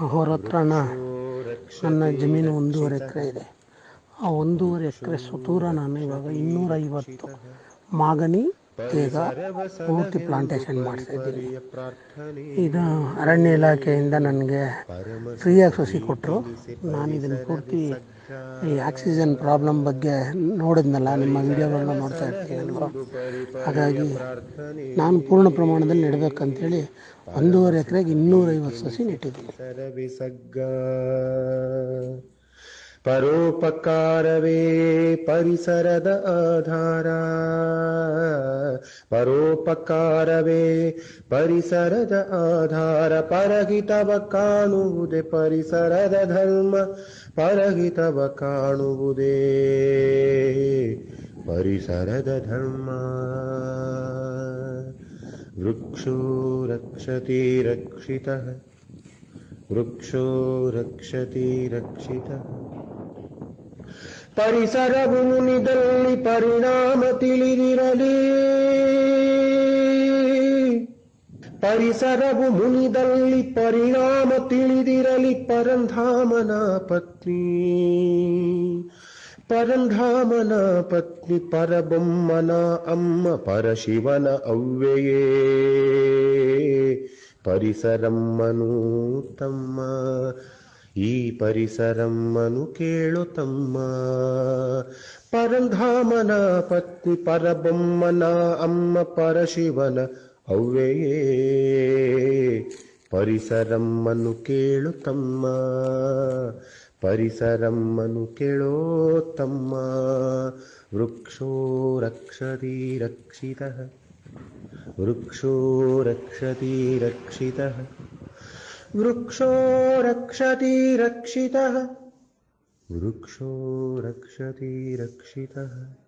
ಅವ್ರ ಹತ್ರನ ನನ್ನ ಜಮೀನು 1.5 ಎಕರೆ ಇದೆ. ಆ 1.5 ಎಕರೆ ಸುತ್ತೂರ ನಾನು ಇವಾಗ 250 ಮಾಗನಿ ತೇಗ ಪೂರ್ತಿ ಪ್ಲಾಂಟೇಶನ್ ಮಾಡಿಸಿದ್ದೀನಿ. ಇದು ಅರಣ್ಯ ಇಲಾಖೆಯಿಂದ ನನಗೆ ಫ್ರೀಯಾಗಿ ಸಸಿ ಕೊಟ್ಟರು. ನಾನು ಇದನ್ನು ಪೂರ್ತಿ ಈ ಆಕ್ಸಿಜನ್ ಪ್ರಾಬ್ಲಮ್ ಬಗ್ಗೆ ನೋಡಿದ್ನಲ್ಲ, ನಿಮ್ಮ ವಿಡಿಯೋಗಳನ್ನ ನೋಡ್ತಾ ಇರ್ತೀನಿ ಅಲ್ವ, ಹಾಗಾಗಿ ನಾನು ಪೂರ್ಣ ಪ್ರಮಾಣದಲ್ಲಿ ನೆಡಬೇಕಂತೇಳಿ 1.5 ಎಕರೆಗೆ 250 ಸಸಿ ನೆಟ್ಟಿದ್ದೀನಿ. ಪರೋಪಕಾರವೇ ಪರಿಸರದ ಆಧಾರ, ಪರೋಪಕಾರವೇ ಪರಿಸರದ ಆಧಾರ, ಪರಹಿತವ ಕಾಣುವುದೇ ಪರಿಸರದ ಧರ್ಮ, ಪರಹಿತವ ಕಾಣುವುದೇ ಪರಿಸರದ ಧರ್ಮ. ವೃಕ್ಷೋ ರಕ್ಷತಿ ರಕ್ಷಿತಃ, ವೃಕ್ಷೋ ರಕ್ಷತಿ ರಕ್ಷಿತಃ. ಪರಿಸರವು ಮುನಿದಲ್ಲಿ ಪರಿಣಾಮ ತಿಳಿದಿರಲಿ, ಪರಿಸರವು ಮುನಿದಲ್ಲಿ ಪರಿಣಾಮ ತಿಳಿದಿರಲಿ. ಪರಂಧಾಮನ ಪತ್ನಿ, ಪರಂಧಾಮನ ಪತ್ನಿ, ಪರಬೊಮ್ಮನ ಅಮ್ಮ, ಪರಶಿವನ ಅವ್ವೆಯೇ ಪರಿಸರಮ್ಮನು ತಮ್ಮ. ಈ ಪರಿಸರಮ್ಮನು ಕೇಳು ತಮ್ಮ. ಪರಂಧಾಮನ ಪತ್ನಿ, ಪರಬೊಮ್ಮನ ಅಮ್ಮ, ಪರಶಿವನ ಅವ್ವೆಯೇ ಪರಿಸರಮ್ಮನು ಕೇಳು ತಮ್ಮ, ಪರಿಸರಮ್ಮನು ಕೇಳೋ ತಮ್ಮ. ವೃಕ್ಷೋ ರಕ್ಷತಿ ರಕ್ಷಿತಃ, ವೃಕ್ಷೋ ರಕ್ಷತಿ ರಕ್ಷಿತಃ, ವೃಕ್ಷೋ ರಕ್ಷತಿ ರಕ್ಷಿತಃ, ವೃಕ್ಷೋ ರಕ್ಷತಿ ರಕ್ಷಿತಃ.